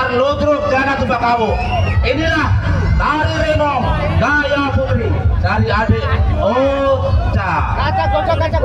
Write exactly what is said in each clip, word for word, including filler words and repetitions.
Biar ludruk jangan tumbak kamu. Inilah tari Remong Gaya Putri dari adik Ocha. Kaca cocok kaca.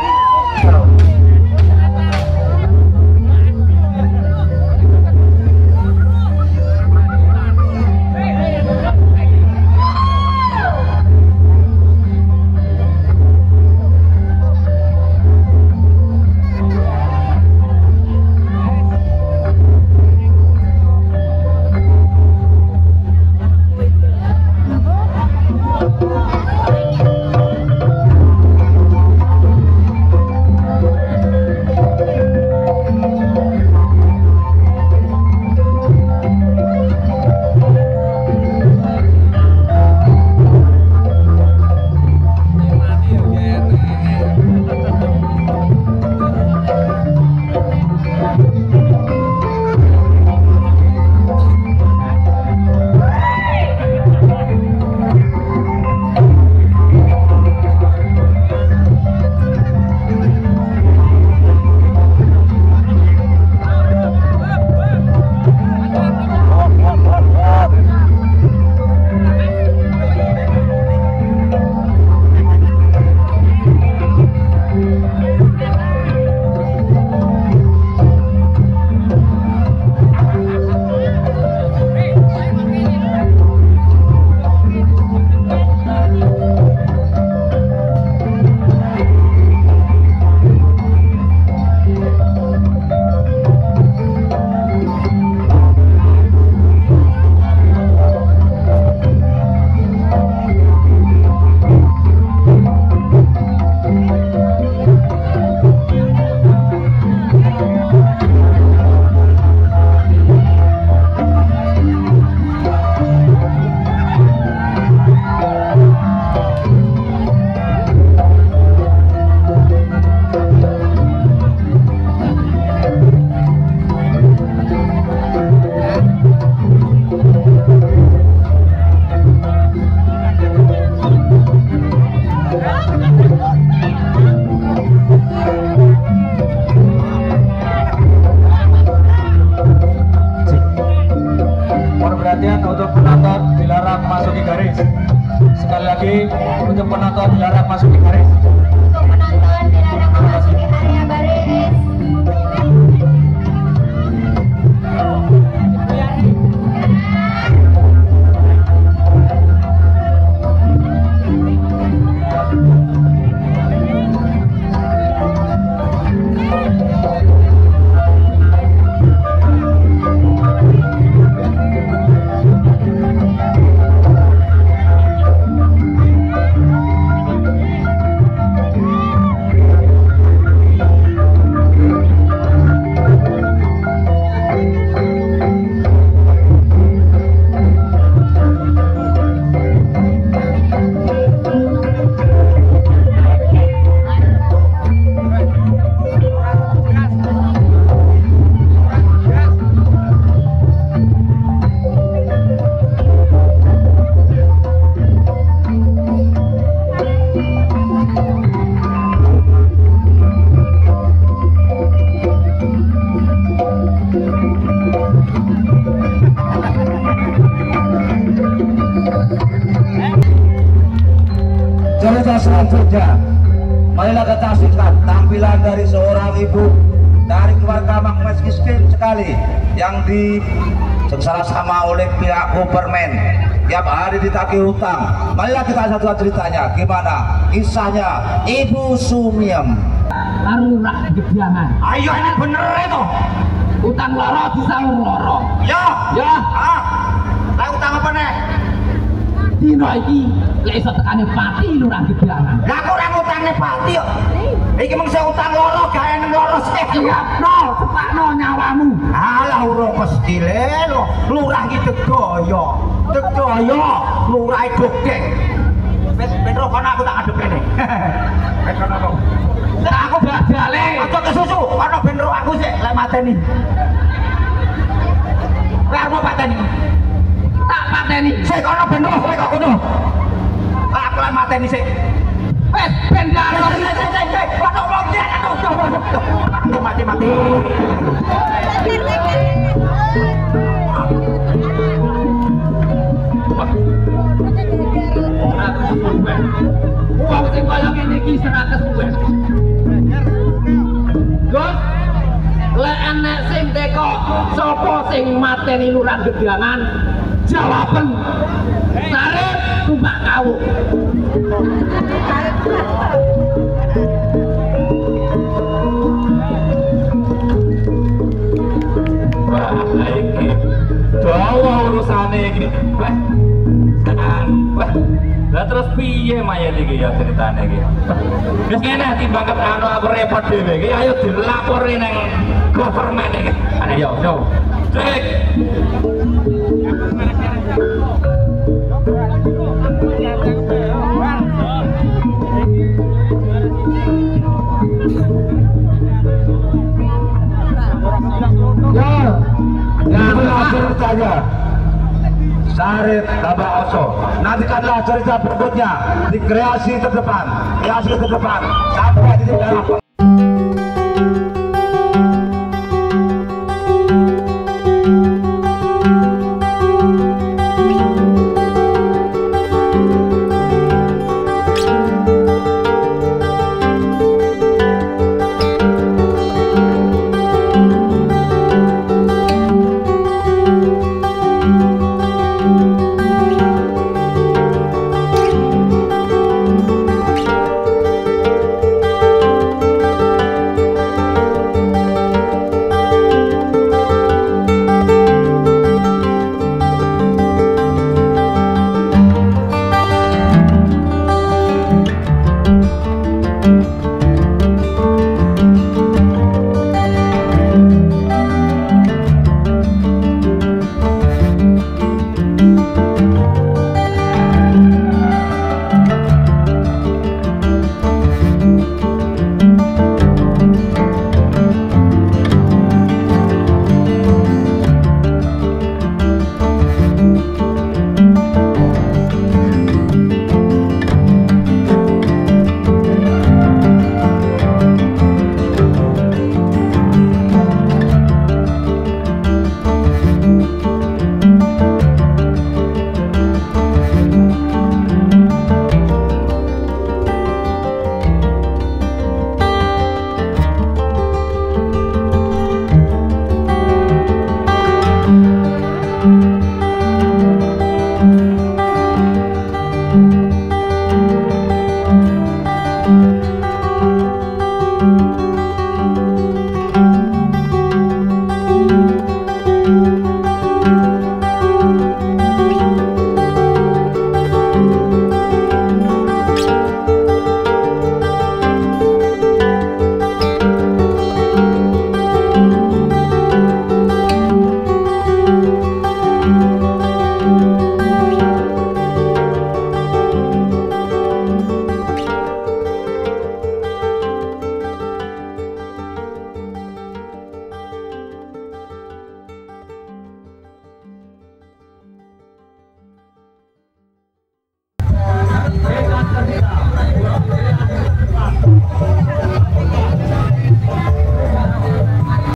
Untuk penonton dilarang masuki garis. Sekali lagi, untuk penonton dilarang masuki garis. Untuk penonton dilarang memasuki area baris. Cerita selanjutnya, marilah kita saksikan tampilan dari seorang ibu dari keluarga Mang Mas miskin sekali yang disengsara sama oleh pihak government, tiap hari ditagih hutang. Marilah kita satu ceritanya, gimana kisahnya Ibu Sumiem. Arurah Gediangan. Ayo, ini bener itu. Utang loro disaur loro. Ya, Ya, ah, lah utang apa nih? dino iki lek iso tekane pati Lurah Gediangan. Lah aku ora ngutangne pati kok. Iki mung saya utang loro gawe nang loro sih. Siapno, cepakno nyawamu. Alah urung mesti le lho. Lurah iki Degaya. Degaya, lurah Gogek. Wis ben rokono aku tak adep kene. Wis kono kok. Aku badale. Aja kesusu, ana ben ro aku sik lek mateni. Kowe arep pateni. Tak pateni. Sik ana ben ro kowe kok ngono. Aku lek mateni sik. Wes ben dalem. Ono wong dek aku mati-mati. kesuwen. Wong sing kaya ngene iki ora kesuwen. Gus, lek enek sing teko sapa sing mateni lurah gedangan? Jawaben. Sarep tumbak kau. Wah, iki dawa urusane iki. Wah. Wah. Lah terus piye mayat iki ya ceritane iki? Wis ngene timbang anu aku repot dhewe iki ayo dilapori nang government iki. Ayo, yo. Cek. Ya, itulah ceritanya. Sarip Tabak Oso. Nantikanlah cerita berikutnya di kreasi terdepan, kreasi terdepan sampai di dalam.